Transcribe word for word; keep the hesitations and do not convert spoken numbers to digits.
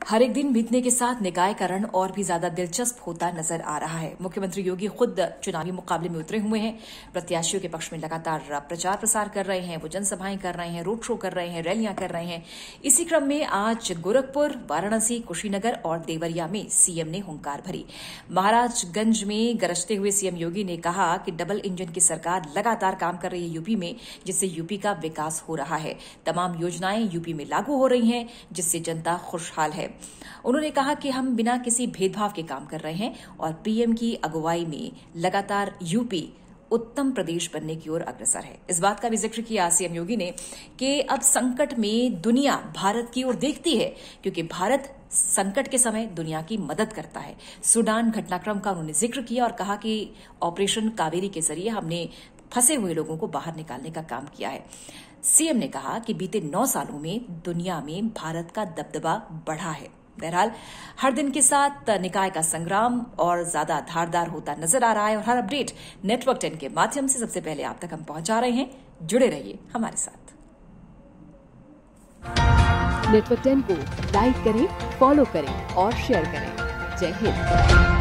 हर एक दिन बीतने के साथ निकाय का रण और भी ज्यादा दिलचस्प होता नजर आ रहा है। मुख्यमंत्री योगी खुद चुनावी मुकाबले में उतरे हुए हैं। प्रत्याशियों के पक्ष में लगातार प्रचार प्रसार कर रहे हैं, वो जनसभाएं कर रहे हैं, रोड शो कर रहे हैं, रैलियां कर रहे हैं। इसी क्रम में आज गोरखपुर, वाराणसी, कुशीनगर और देवरिया में सीएम ने हुंकार भरी। महाराजगंज में गरजते हुए सीएम योगी ने कहा कि डबल इंजन की सरकार लगातार काम कर रही है यूपी में, जिससे यूपी का विकास हो रहा है। तमाम योजनाएं यूपी में लागू हो रही हैं, जिससे जनता खुशहाल है। उन्होंने कहा कि हम बिना किसी भेदभाव के काम कर रहे हैं और पीएम की अगुवाई में लगातार यूपी उत्तम प्रदेश बनने की ओर अग्रसर है। इस बात का भी जिक्र किया सीएम योगी ने कि अब संकट में दुनिया भारत की ओर देखती है, क्योंकि भारत संकट के समय दुनिया की मदद करता है। सूडान घटनाक्रम का उन्होंने जिक्र किया और कहा कि ऑपरेशन कावेरी के जरिए हमने फंसे हुए लोगों को बाहर निकालने का काम किया है। सीएम ने कहा कि बीते नौ सालों में दुनिया में भारत का दबदबा बढ़ा है। बहरहाल हर दिन के साथ निकाय का संग्राम और ज्यादा धारदार होता नजर आ रहा है और हर अपडेट नेटवर्क टेन के माध्यम से सबसे पहले आप तक हम पहुंचा रहे हैं। जुड़े रहिए हमारे साथ। नेटवर्क टेन को लाइक करें, फॉलो करें और शेयर करें। जय हिंद।